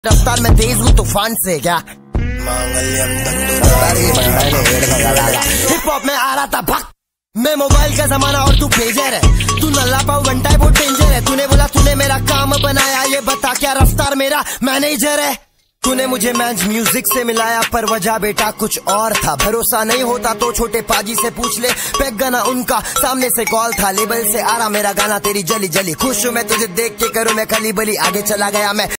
रफ्तार में तेज हूँ तूफान से क्या हिप हॉप में आ रहा था भक्त। मैं मोबाइल का जमाना और तू पेजर है। तू नल्ला पाऊ घंटा है, बहुत डेंजर है। तूने बोला तूने मेरा काम बनाया, ये बता क्या रफ्तार मेरा मैनेजर है। तूने मुझे मैच म्यूजिक से मिलाया, पर वजह बेटा कुछ और था। भरोसा नहीं होता तो छोटे पाजी से पूछ ले, पैक गाना उनका सामने से कॉल था। लेबल से आ रहा मेरा गाना तेरी जली जली। खुश हूँ मैं तुझे देख के, करूँ मैं खली बली। आगे चला गया मैं।